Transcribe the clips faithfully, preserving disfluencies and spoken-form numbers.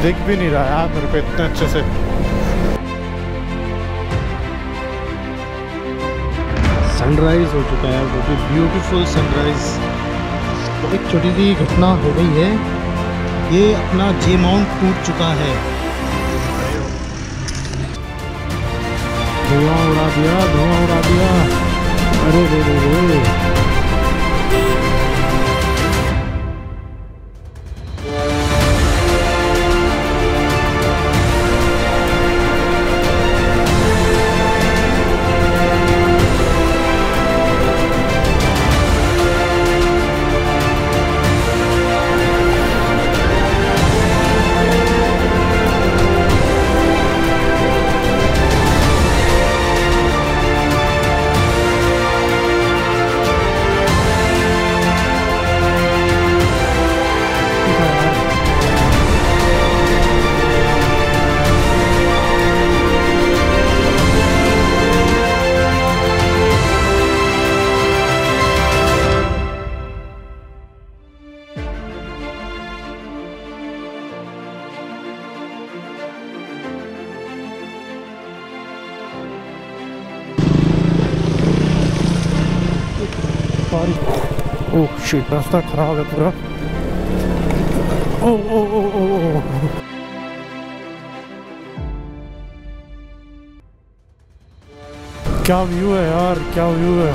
दिख भी नहीं रहा यार मेरे को इतने अच्छे से। सनराइज हो चुका है, वो भी ब्यूटीफुल सनराइज। तो एक छोटी सी घटना हो गई है, ये अपना जे माउंट टूट चुका है। धुआं उड़ा दिया, धुआं उड़ा दिया। अरे रे रे रे। ओह शिट, रास्ता खराब है पूरा। ओ ओ ओ ओ ओ क्या व्यू है यार, क्या व्यू है।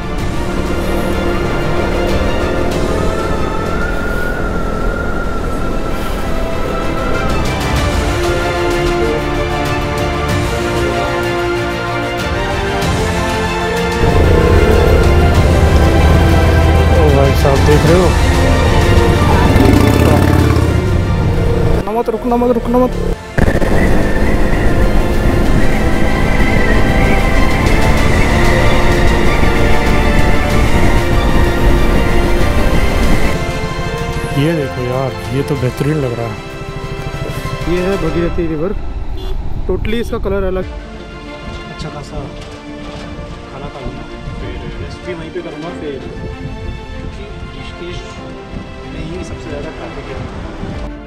आप देख रहे हो, रुकना मत रुकना मत रुकना मत। ये देखो यार, ये तो बेहतरीन लग रहा है। ये है भगीरथी रिवर, टोटली इसका कलर अलग। अच्छा खासा खाना खा लूँगा, फिर रेस्ट भी वहीं पे करूँगा, फिर में ही सबसे ज़्यादा ट्रैफिक है।